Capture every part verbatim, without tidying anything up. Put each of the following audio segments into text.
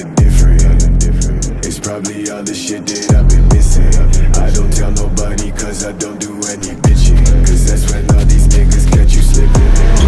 look different. It's probably all the shit that I've been missing. I don't tell nobody cause I don't do any bitching, cause that's when all these niggas catch you slipping.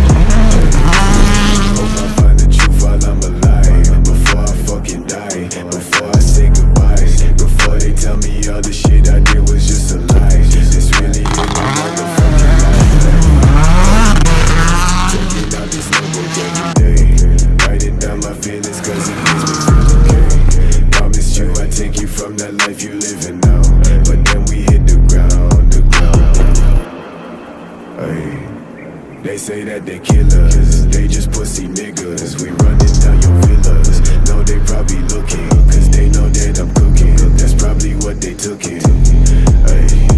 Hope I find the truth while I'm alive, before I fucking die, before I say goodbye, before they tell me all the shit I did was just a lie. It's really in my motherfucking life. Checking out this notebook every day, writing down my feelings cause it makes me feel okay. Promised you I'd take you from that life you living now, but then we hit the ground, the ground. Ay, they say that they killers, they just pussy niggas. We running down your villas, know they probably looking, cause they know that I'm cooking. That's probably what they took it. Ay.